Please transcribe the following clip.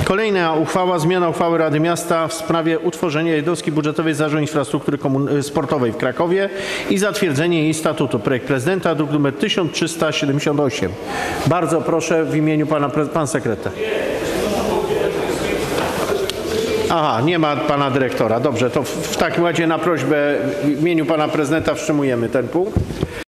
Kolejna uchwała, zmiana uchwały Rady Miasta w sprawie utworzenia jednostki budżetowej Zarządu Infrastruktury Sportowej w Krakowie i zatwierdzenie jej statutu. Projekt prezydenta, druk nr 1378. Bardzo proszę w imieniu pan sekretarz. Aha, nie ma pana dyrektora. Dobrze, to w takim razie na prośbę w imieniu pana prezydenta wstrzymujemy ten punkt.